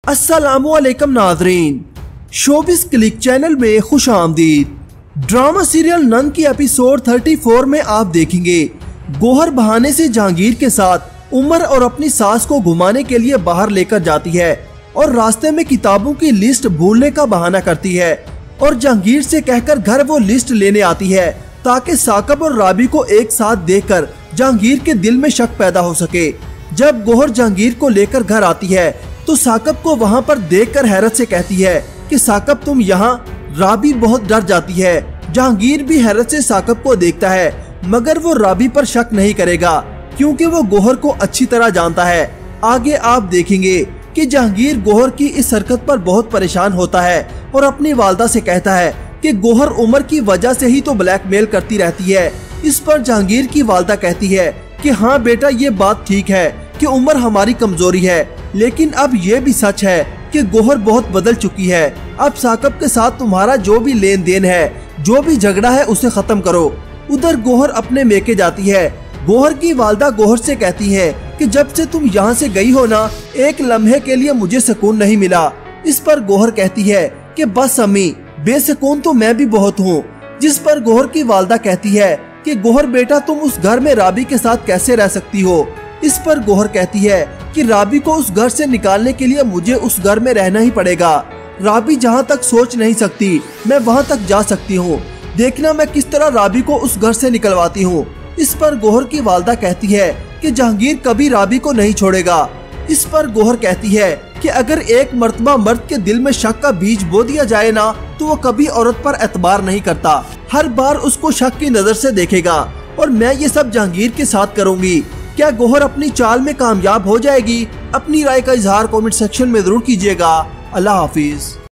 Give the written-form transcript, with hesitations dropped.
अस्सलामुअलैकुम नाज़रीन, showbiz click channel में खुश आमदीद। ड्रामा सीरियल नंद की एपिसोड 34 में आप देखेंगे गौहर बहाने से जहांगीर के साथ उमर और अपनी सास को घुमाने के लिए बाहर लेकर जाती है और रास्ते में किताबों की लिस्ट भूलने का बहाना करती है और जहांगीर से कहकर घर वो लिस्ट लेने आती है ताकि साकब और राबी को एक साथ देखकर जहांगीर के दिल में शक पैदा हो सके। जब गौहर जहांगीर को लेकर घर आती है तो साकब को वहाँ पर देखकर हैरत से कहती है कि साकब तुम यहाँ। राबी बहुत डर जाती है। जहांगीर भी हैरत से साकब को देखता है मगर वो राबी पर शक नहीं करेगा क्योंकि वो गौहर को अच्छी तरह जानता है। आगे आप देखेंगे कि जहांगीर गौहर की इस हरकत पर बहुत परेशान होता है और अपनी वालदा से कहता है कि गौहर उमर की वजह से ही तो ब्लैकमेल करती रहती है। इस पर जहांगीर की वालदा कहती है कि हाँ बेटा, ये बात ठीक है कि उमर हमारी कमजोरी है, लेकिन अब ये भी सच है कि गौहर बहुत बदल चुकी है। अब साकब के साथ तुम्हारा जो भी लेन देन है, जो भी झगड़ा है, उसे खत्म करो। उधर गौहर अपने मेके जाती है। गौहर की वालदा गौहर से कहती है कि जब से तुम यहाँ से गई हो ना, एक लम्हे के लिए मुझे सुकून नहीं मिला। इस पर गौहर कहती है कि बस अम्मी, बेसुकून तो मैं भी बहुत हूँ। जिस पर गौहर की वालदा कहती है कि गौहर बेटा, तुम उस घर में राबी के साथ कैसे रह सकती हो। इस पर गौहर कहती है कि राबी को उस घर से निकालने के लिए मुझे उस घर में रहना ही पड़ेगा। राबी जहाँ तक सोच नहीं सकती, मैं वहाँ तक जा सकती हूँ। देखना मैं किस तरह राबी को उस घर से निकलवाती हूँ। इस पर गौहर की वालदा कहती है कि जहांगीर कभी राबी को नहीं छोड़ेगा। इस पर गौहर कहती है कि अगर एक मर्तबा मर्द के दिल में शक का बीज बो दिया जाए ना, तो वो कभी औरत पर एतबार नहीं करता, हर बार उसको शक की नजर से देखेगा। और मैं ये सब जहांगीर के साथ करूँगी। क्या गौहर अपनी चाल में कामयाब हो जाएगी? अपनी राय का इजहार कमेंट सेक्शन में जरूर कीजिएगा। अल्लाह हाफिज।